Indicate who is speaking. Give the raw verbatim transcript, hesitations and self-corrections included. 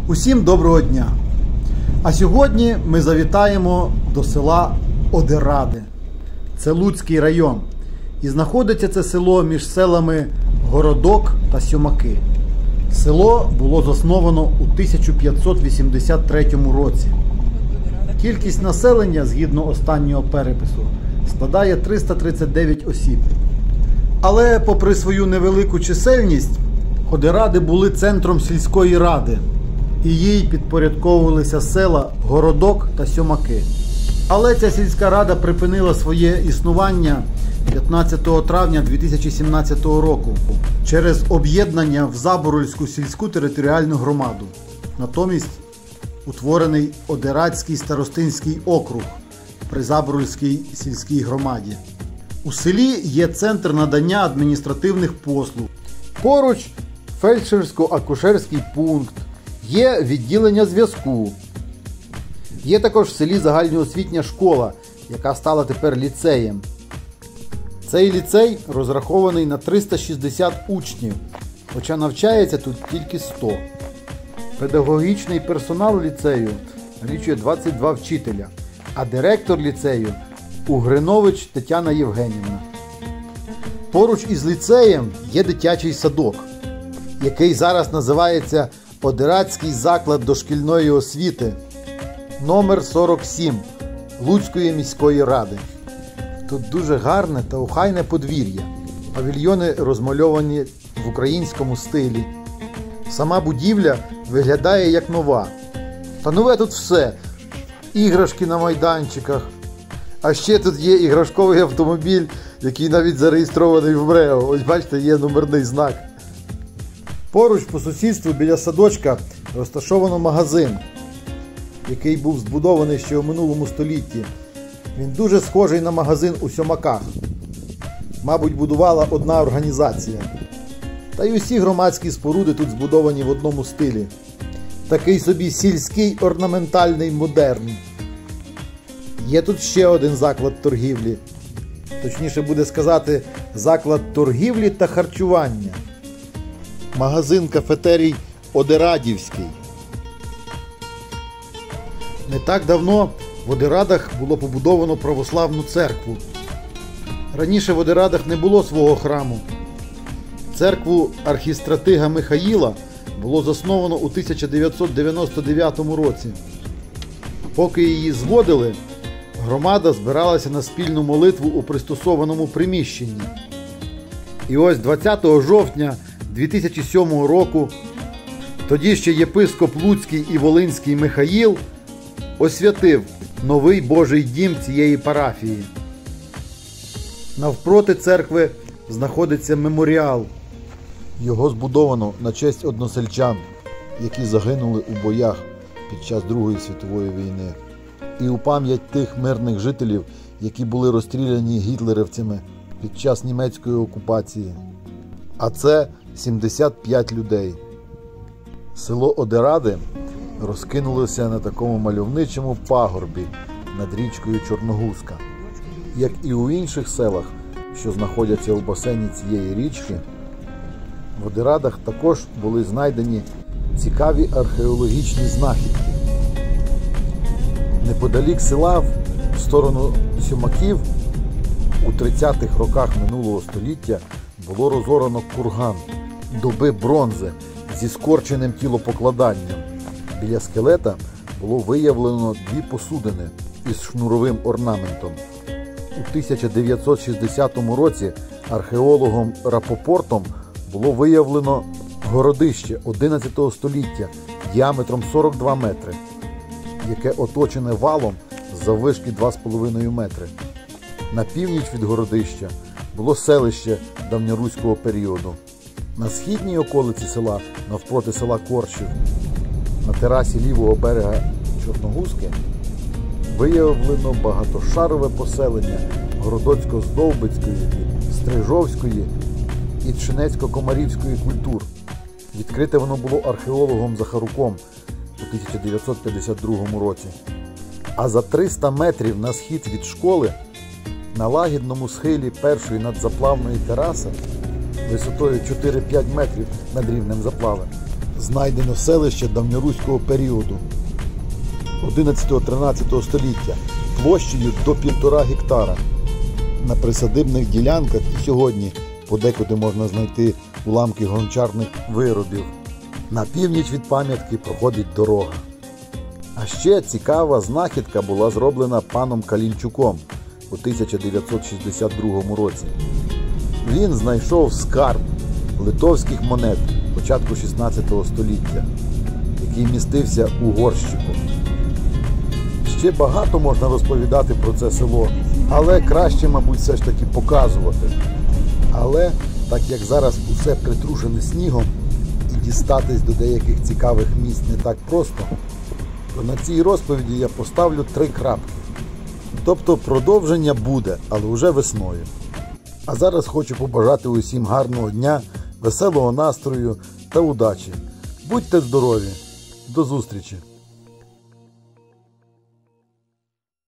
Speaker 1: Усім доброго дня! А сьогодні ми завітаємо до села Одеради. Це Луцький район. І знаходиться це село між селами Городок та Сьомаки. Село було засновано у тисяча п'ятсот вісімдесят третьому році. Кількість населення, згідно останнього перепису, складає триста тридцять дев'ять осіб. Але попри свою невелику чисельність, Одеради були центром сільської ради. І їй підпорядковувалися села Городок та Сьомаки. Але ця сільська рада припинила своє існування п'ятнадцятого травня дві тисячі сімнадцятого року через об'єднання в Заборольську сільську територіальну громаду. Натомість утворений Одерадський старостинський округ при Заборольській сільській громаді. У селі є центр надання адміністративних послуг. Поруч фельдшерсько-акушерський пункт. Є відділення зв'язку. Є також в селі загальноосвітня школа, яка стала тепер ліцеєм. Цей ліцей розрахований на триста шістдесят учнів, хоча навчається тут тільки сто. Педагогічний персонал ліцею налічує двадцять два вчителя, а директор ліцею – Угринович Тетяна Євгенівна. Поруч із ліцеєм є дитячий садок, який зараз називається Одерадський заклад дошкільної освіти номер сорок сім Луцької міської ради. Тут дуже гарне та охайне подвір'я. Павільйони розмальовані в українському стилі. Сама будівля виглядає як нова. Та нове тут все. Іграшки на майданчиках. А ще тут є іграшковий автомобіль, який навіть зареєстрований в МРЕО. Ось бачите, є номерний знак. Поруч по сусідству біля садочка розташовано магазин, який був збудований ще у минулому столітті. Він дуже схожий на магазин у Сьомаках. Мабуть, будувала одна організація. Та й усі громадські споруди тут збудовані в одному стилі. Такий собі сільський орнаментальний модерн. Є тут ще один заклад торгівлі. Точніше буде сказати, заклад торгівлі та харчування. Магазин-кафетерій Одерадівський. Не так давно в Одерадах було побудовано православну церкву. Раніше в Одерадах не було свого храму. Церкву архістратига Михаїла було засновано у тисяча дев'ятсот дев'яносто дев'ятому році. Поки її зводили, громада збиралася на спільну молитву у пристосованому приміщенні. І ось двадцятого жовтня дві тисячі сьомого року тоді ще єпископ Луцький і Волинський Михаїл освятив новий Божий дім цієї парафії. Навпроти церкви знаходиться меморіал. Його збудовано на честь односельчан, які загинули у боях під час Другої світової війни. І у пам'ять тих мирних жителів, які були розстріляні гітлерівцями під час німецької окупації. А це сімдесят п'ять людей. Село Одеради розкинулося на такому мальовничому пагорбі над річкою Чорногузка. Як і у інших селах, що знаходяться у басейні цієї річки, в Одерадах також були знайдені цікаві археологічні знахідки. Неподалік села, в сторону Сьомаків, у тридцятих роках минулого століття було розорано курган доби бронзи зі скорченим тілопокладанням. Біля скелета було виявлено дві посудини із шнуровим орнаментом. У тисяча дев'ятсот шістдесятому році археологом Рапопортом було виявлено городище одинадцятого століття діаметром сорок два метри, яке оточене валом заввишки два з половиною метри. На північ від городища було селище давньоруського періоду. На східній околиці села, навпроти села Коршів, на терасі лівого берега Чорногузки, виявлено багатошарове поселення Городоцько-Здовбицької, Стрижовської і Тшинецько-Комарівської культур. Відкрите воно було археологом Захаруком у тисяча дев'ятсот п'ятдесят другому році. А за триста метрів на схід від школи, на лагідному схилі першої надзаплавної тераси, висотою чотири-п'ять метрів над рівнем заплави, знайдено селище давньоруського періоду одинадцятого-тринадцятого століття площею до півтора гектара. На присадибних ділянках і сьогодні подекуди можна знайти уламки гончарних виробів. На північ від пам'ятки проходить дорога. А ще цікава знахідка була зроблена паном Калінчуком у тисяча дев'ятсот шістдесят другому році. Він знайшов скарб литовських монет початку шістнадцятого століття, який містився у горщику. Ще багато можна розповідати про це село, але краще, мабуть, все ж таки показувати. Але, так як зараз усе притрушене снігом і дістатись до деяких цікавих місць не так просто, то на цій розповіді я поставлю три крапки. Тобто продовження буде, але вже весною. А зараз хочу побажати усім гарного дня, веселого настрою та удачі. Будьте здорові! До зустрічі!